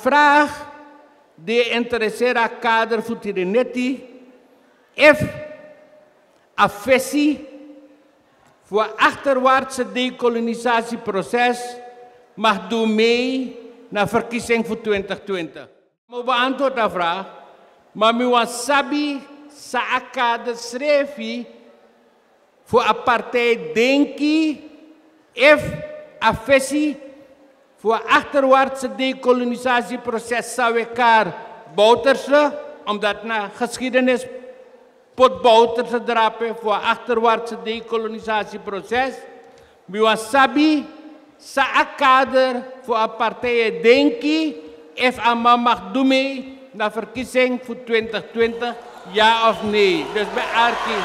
vraag de interessera kader voor Tirineti, if a visie voor achterwaartse decolonisatieproces mag doen mee naar verkiezing voor 2020. Ik beantwoord de vraag, maar ik wil sabi sa kader schrijven voor een partij denki, if a visie voor achterwaartse decolonisatieproces zou elkaar Bouterse, omdat na geschiedenis pot Bouterse drapen voor achterwaartse decolonisatieproces. Biwasabi sa kader voor een partij denki, if ama mag doen mee naar verkiezing voor 2020, ja of nee. Dus bij Arki.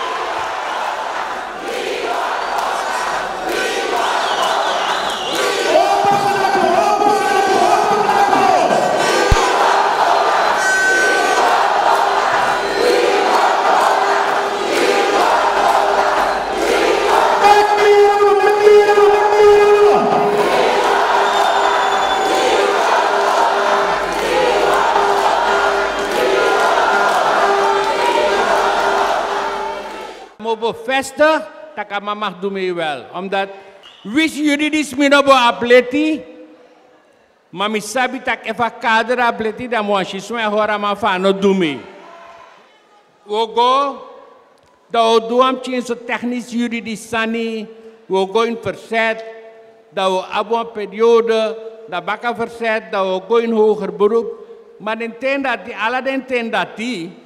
Bevestig dat ik mag doen wel. Omdat wist juridisch minobo atleti, maar mi sabi dat eva kader atleti dan moet je zo hora maar van no doen mee. We go, dat we doen am zo technisch juridisch sani, we go in verzet, dat we abo een periode, dat baka verzet, dat we go in hoger beroep. Maar den ten dat die, alle den ten dat die,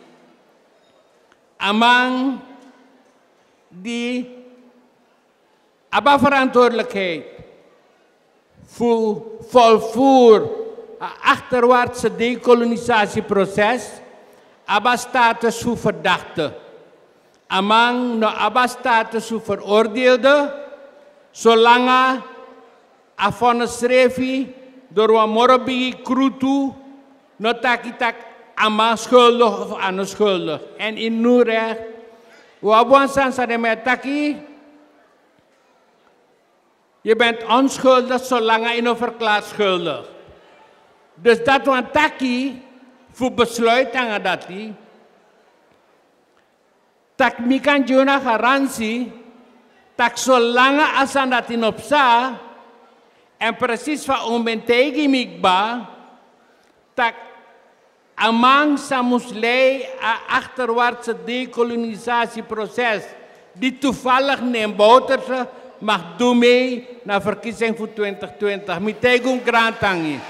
amang die verantwoordelijkheid voor volvoer een achterwaartse decolonisatieproces, status voor verdachte. Amang no status voor veroordeelde, zolang a vonnis schreefie door een morabigi krutu, no takitak ama schuldig of onschuldig. En in nu recht, Wabuansan sa de metaki, je bent onschuldig zolang je nog verklaart schuldig. Dus dat want taki voor besluit aan dat die, tak mi kan jona garantie, tak zolang als aan dat in opsa, en precies van omentegi mikba, tak amang sa muslei a achterwaartse decolonisatieproces die toevallig neemt Bouterse mag doen mee naar verkiezing voor 2020. Mitegung grantangi.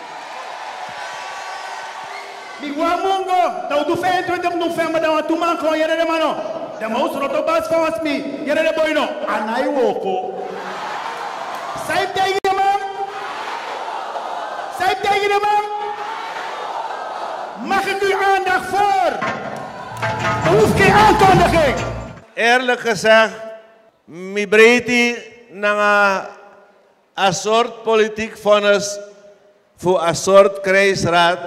Bigwamungo, tau du 25 November da tu man ko yere de mano. De maus roto bas fas mi, yere de boino. Anai woko. Sai tegi de man. Sai tegi de man. Mag ik u aandacht voor? Hoef geen aankondiging. Eerlijk gezegd, mi breedte naar een soort politiek vonnis voor een soort krijgsraad.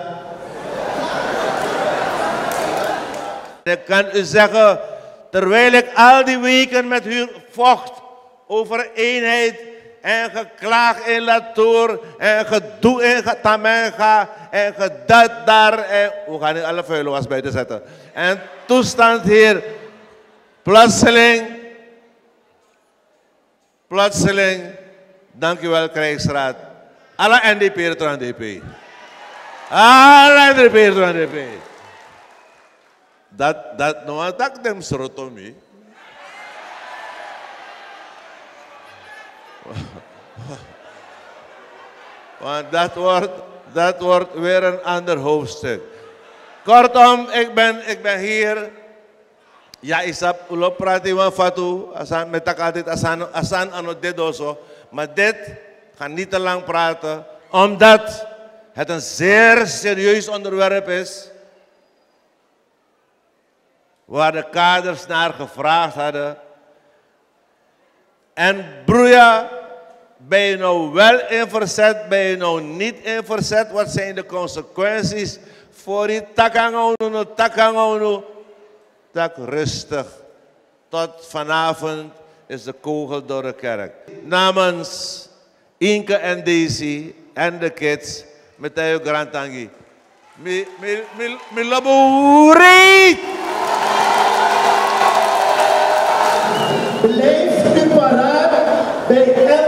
Ik kan u zeggen, terwijl ik al die weken met u vocht over eenheid en geklaag in Latour en gedoe in Tamenga en gedat daar en we gaan niet alle vuilwas bij te zetten. En toestand hier, plotseling, dank u wel krijgsraad. Alle NDP door NDP. Alle NDP door NDP. Dat no attack dem srotomi. Want dat wordt weer een ander hoofdstuk. Kortom, ik ben hier. Ja, isap ulop prati wan fatu, asan metakatit asan ano dedoso. Maar dit gaat niet te lang praten, omdat het een zeer serieus onderwerp is. Waar de kaders naar gevraagd hadden. En broeia, ben je nou wel in verzet, ben je nou niet in verzet? Wat zijn de consequenties voor die takangonu? Tak rustig. Tot vanavond is de kogel door de kerk. Namens Inke en Daisy en de kids, Metayo Grantangi. Mi laburi! Blijf u paraat bij